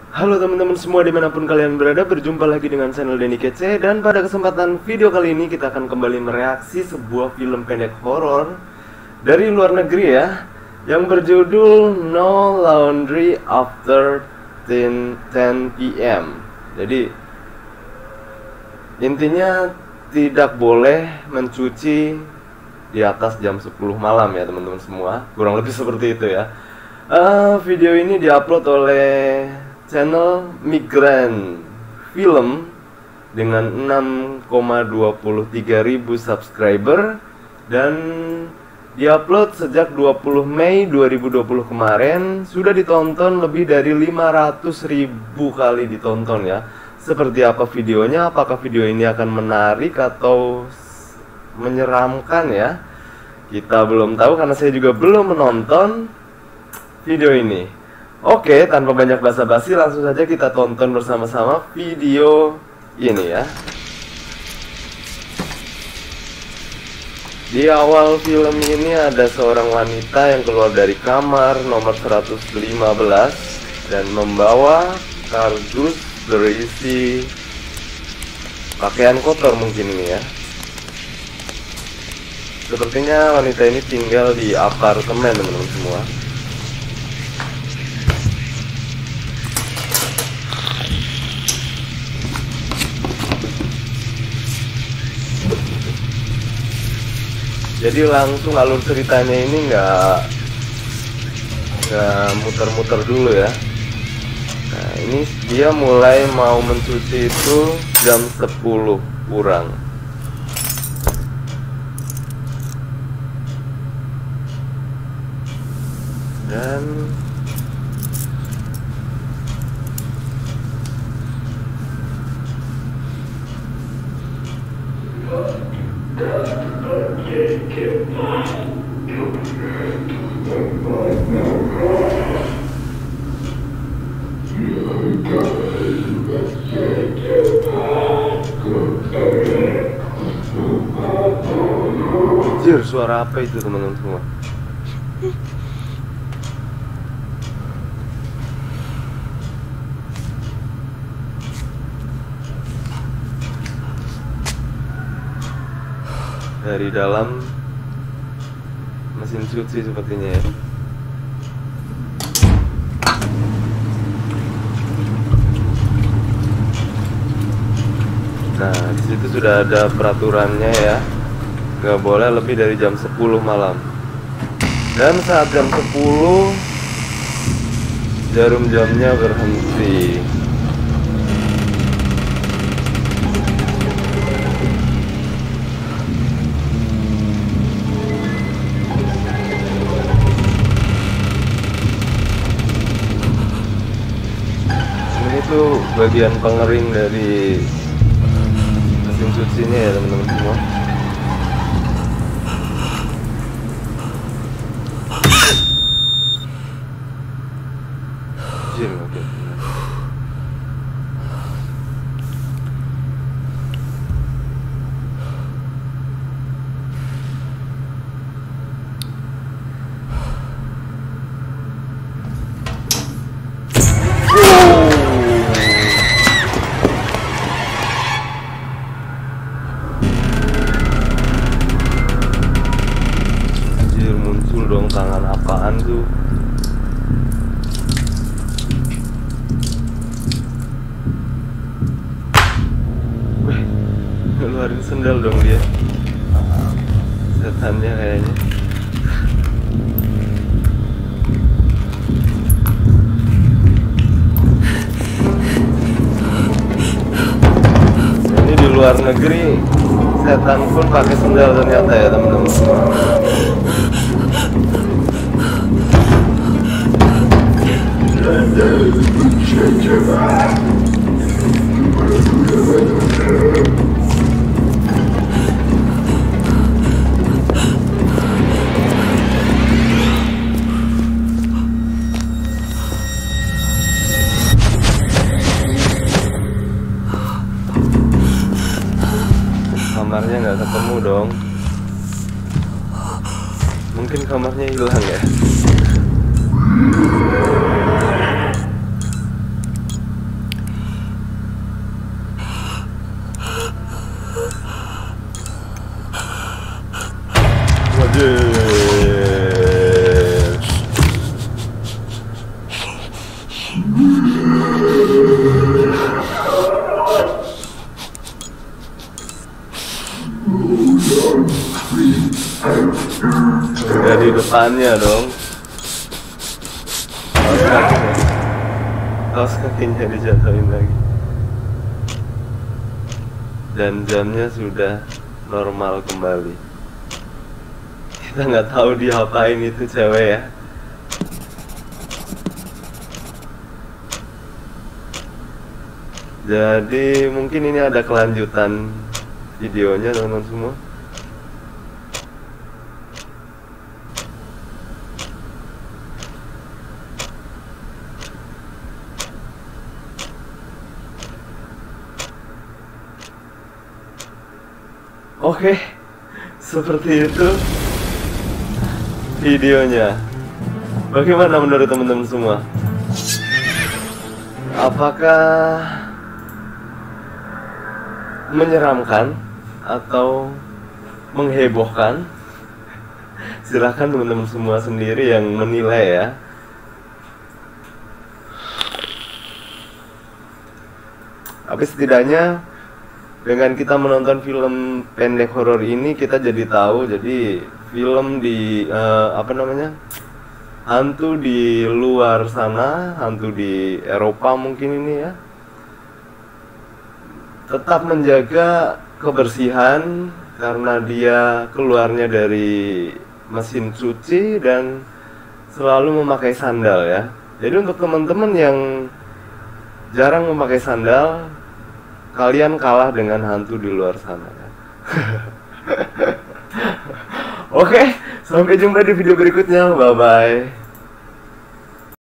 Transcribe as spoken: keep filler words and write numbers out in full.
Halo teman-teman semua dimanapun kalian berada, berjumpa lagi dengan channel Denny Kece. Dan pada kesempatan video kali ini kita akan kembali mereaksi sebuah film pendek horor dari luar negeri ya, yang berjudul No Laundry After ten p m Jadi intinya tidak boleh mencuci di atas jam sepuluh malam ya teman-teman semua. Kurang lebih seperti itu ya. uh, Video ini diupload oleh channel Migrant Film dengan enam koma dua tiga ribu subscriber dan diupload sejak dua puluh Mei dua ribu dua puluh kemarin. Sudah ditonton lebih dari lima ratus ribu kali ditonton ya. Seperti apa videonya? Apakah video ini akan menarik atau menyeramkan ya? Kita belum tahu karena saya juga belum menonton video ini. Oke, tanpa banyak basa-basi langsung saja kita tonton bersama-sama video ini ya. Di awal film ini ada seorang wanita yang keluar dari kamar nomor seratus lima belas dan membawa kardus berisi pakaian kotor mungkin ini ya. Sepertinya wanita ini tinggal di apartemen teman-teman semua. Jadi langsung alur ceritanya ini nggak nggak muter-muter dulu ya. Nah ini dia mulai mau mencuci itu jam sepuluh kurang. Dan Anjir, suara apa itu teman-teman semua? Dari dalam mesin cuci sepertinya ya. Nah, disitu sudah ada peraturannya ya, nggak boleh lebih dari jam sepuluh malam. Dan saat jam sepuluh jarum jamnya berhenti. Itu bagian pengering dari mesin cucinya ya teman-teman semua. Jim, oke. Muncul dong tangan apaan tuh? Wih, ngeluarin sendal dong dia. Setannya kayaknya. Ini di luar negeri setan pun pakai sendal ternyata ya teman-teman. Kamarnya nggak ketemu dong. Mungkin kamarnya hilang ya. Udah di depannya dong. Kaos kakinya dijatuhin lagi. Dan jamnya sudah normal kembali. Kita nggak tahu diapain itu cewek ya. Jadi mungkin ini ada kelanjutan videonya teman-teman semua. Oke, seperti itu videonya. Bagaimana menurut teman-teman semua? Apakah menyeramkan atau menghebohkan? Silahkan teman-teman semua sendiri yang menilai ya. Tapi setidaknya dengan kita menonton film pendek horor ini, kita jadi tahu jadi film di uh, apa namanya, hantu di luar sana, hantu di Eropa mungkin ini ya, tetap menjaga kebersihan karena dia keluarnya dari mesin cuci dan selalu memakai sandal ya. Jadi untuk teman-teman yang jarang memakai sandal, kalian kalah dengan hantu di luar sana ya. Oke, sampai jumpa di video berikutnya. Bye bye.